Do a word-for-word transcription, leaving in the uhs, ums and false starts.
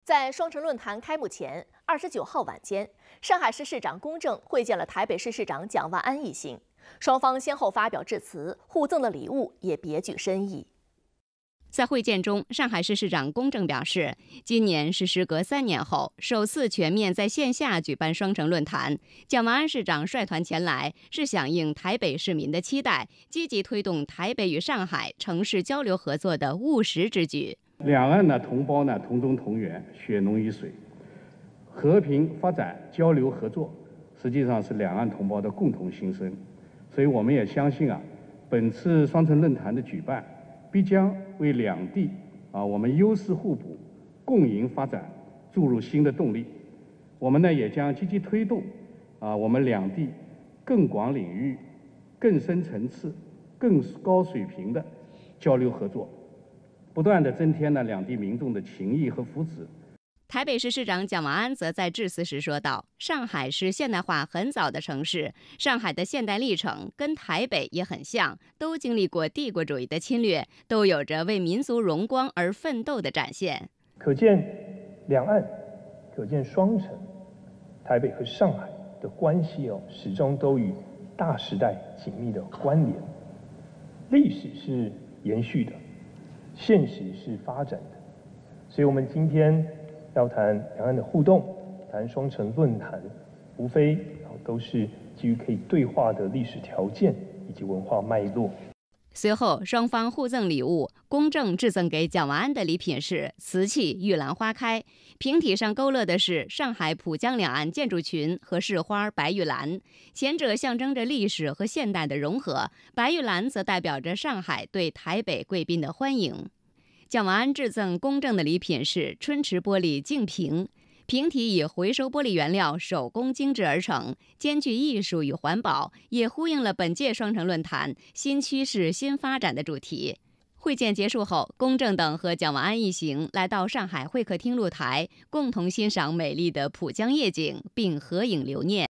在双城论坛开幕前，二十九号晚间，上海市市长龚正会见了台北市市长蒋万安一行，双方先后发表致辞，互赠的礼物也别具深意。 在会见中，上海市市长龚正表示，今年是时隔三年后首次全面在线下举办双城论坛。蒋万安市长率团前来，是响应台北市民的期待，积极推动台北与上海城市交流合作的务实之举。 两岸呢同胞呢同宗同源，血浓于水，和平发展、交流合作，实际上是两岸同胞的共同心声。所以我们也相信啊，本次双城论坛的举办，必将为两地啊我们优势互补、共赢发展注入新的动力。我们呢也将积极推动啊我们两地更广领域、更深层次、更高水平的交流合作，不断地增添了两地民众的情谊和福祉。 台北市市长蒋万安则在致辞时说道：“上海是现代化很早的城市，上海的现代历程跟台北也很像，都经历过帝国主义的侵略，都有着为民族荣光而奋斗的展现。 可见两岸，可见双城，台北和上海的关系哦，始终都与大时代紧密的关联。历史是延续的，现实是发展的，所以我们今天要谈两岸的互动，谈双城论坛，无非都是基于可以对话的历史条件以及文化脉络。 随后，双方互赠礼物。龚正致赠给蒋万安的礼品是瓷器玉兰花开，瓶体上勾勒的是上海浦江两岸建筑群和市花白玉兰，前者象征着历史和现代的融合，白玉兰则代表着上海对台北贵宾的欢迎。蒋万安致赠龚正的礼品是春池玻璃净瓶，瓶体以回收玻璃原料手工精制而成，兼具艺术与环保，也呼应了本届双城论坛新趋势新发展的主题。会见结束后，龚正等和蒋万安一行来到上海会客厅露台，共同欣赏美丽的浦江夜景，并合影留念。